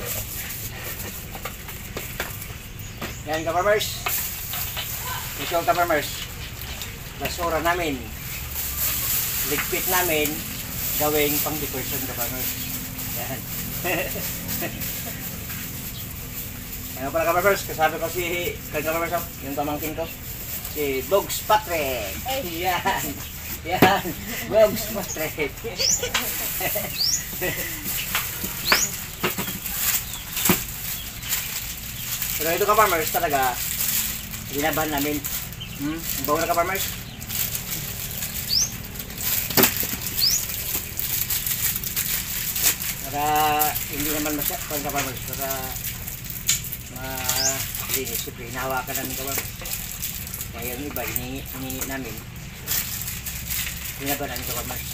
Yan ka-farmers. Ito ka-farmers. Basura namin. Ligpit namin. Gawing pang decoration ka-farmers. Yan. Ano pala ka-farmers? Kasabi ko si ka-farmers, yung pamangkin ko. Si Bugs Patrick. Yan. Yan. Bugs Patrick. Pero ito ka-farmers talaga, ginabahan namin. Ang bago na ka-farmers. Para hindi naman masyadong ka-farmers. Para malinis. Siyempre, hinahawakan namin ka-farmers. Kaya yung iba, hiningi namin. Ginabahan namin ka-farmers.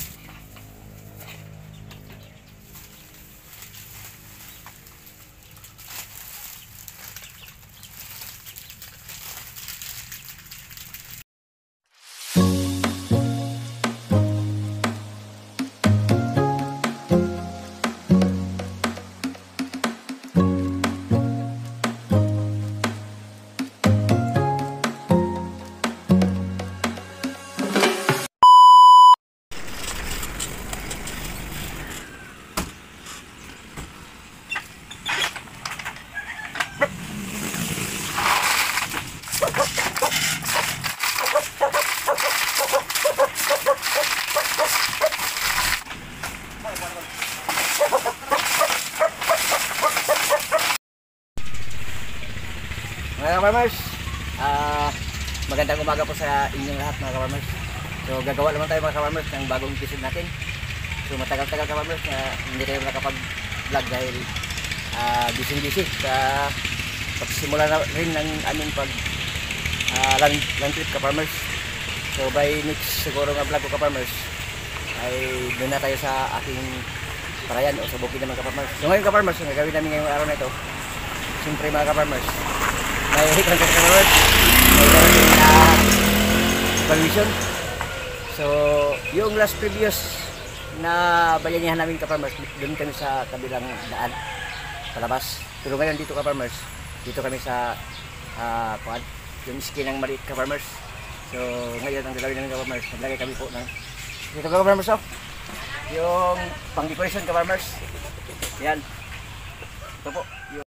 Mga ka-farmers, magandang umaga po sa inyong lahat mga ka-farmers. So gagawa naman tayo mga ka-farmers ng bagong episode natin. So matagal-tagal ka-farmers na hindi tayo nakapag-vlog dahil busy-busy sa pagsimula na rin ng aming land trip ka-farmers. So by next siguro nga vlog ko ka-farmers ay doon na tayo sa aking parayan o sa bukid naman ka-farmers. So ngayon ka-farmers, ang gagawin namin ngayong araw na ito, siyempre mga ka-farmers, may content ka-farmers, may gagawin na evaluation. So yung last previous na bayanihan namin ka-farmers, doon kami sa kabilang daan palabas. Pero ngayon dito ka-farmers, dito kami sa yung skin ng maliit ka-farmers. So ngayon ang gagawin namin ka-farmers, naglagay kami po ng dito ka-farmers, yung pang decoration ka-farmers. Yan, ito po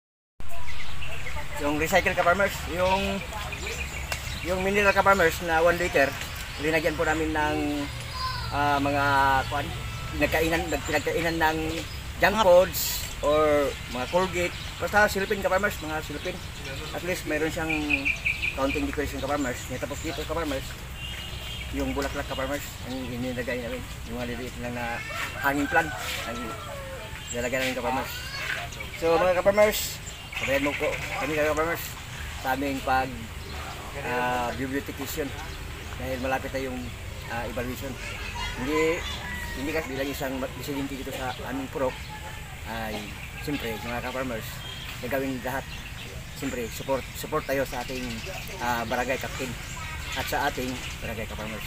yung recycle ka-farmers, yung mineral ka-farmers na 1 liter, linagyan po namin ng mga pinagkainan ng junk foods or mga Colgate, basta silipin ka-farmers, mga silipin. At least mayroon siyang counting decoration ka-farmers. Tapos dito ka-farmers, yung bulaklak ka-farmers, ang inilagay namin, yung mga liliit lang na hanging plant ang nilalagay namin ka-farmers. So mga ka-farmers, sabayan mo po kami ka-farmers sa aming beautification dahil malapit na yung evaluation. Hindi kasi bilang isang disidente dito sa aming purok ay siyempre mga ka-farmers, gagawin lahat siyempre support tayo sa ating barangay captain at sa ating barangay ka-farmers.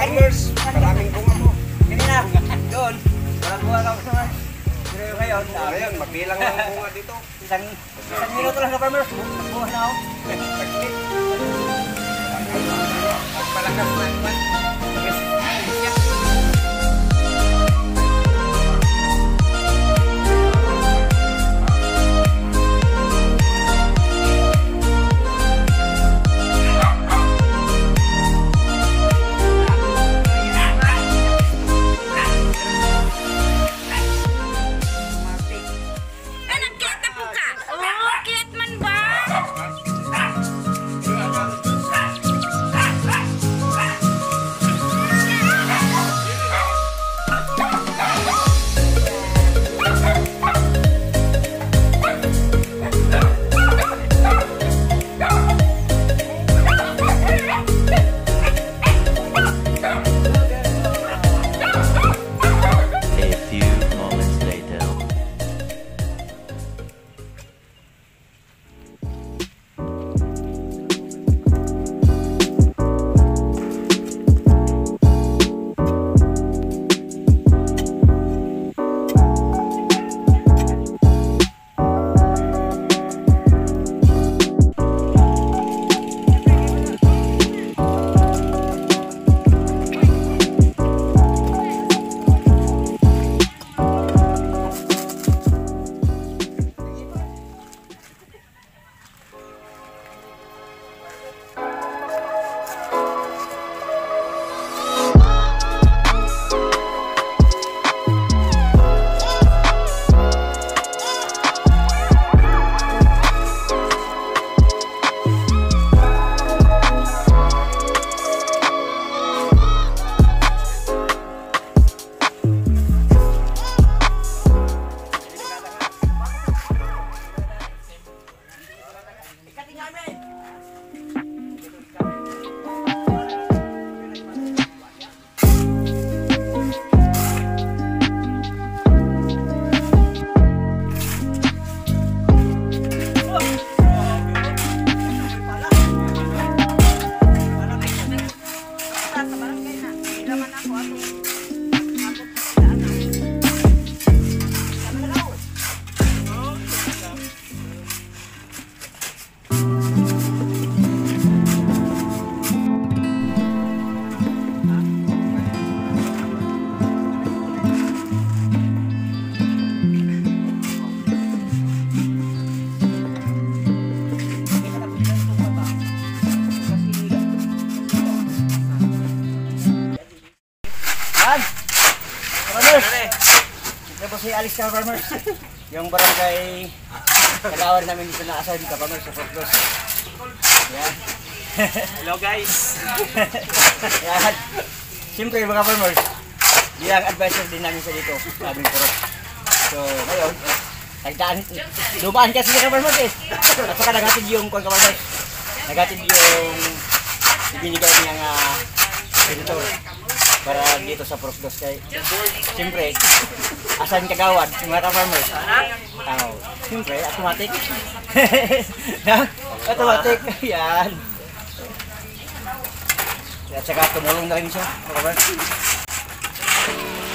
farmers, maraming bunga po. Kanina, doon, walang buha ka sa pero ngayon, Ayan, magbilang lang ang bunga dito. isang minuto lang ka-farmers, buha na ako. Taglit. Pagpalakas na naman. Tapos alis ka farmers. Yung barangay Kalawan namin dito na asal ka farmers sa Fort Cruz. Yan. Hello guys. Yan. Siyempre mga farmers, bilang advisor din namin sa dito, sa aming purok. So ngayon, dumaan kasi sa farmers eh. At saka nagatid yung kung farmers. Nagatid yung ibinigay niyang senator para dito sa Fort Cruz. Siyempre, asan kagawad, mga ka-farmers? Siyempre, automatic. Automatic, yan. At saka tumulong na rin siya, mga ka-farmers.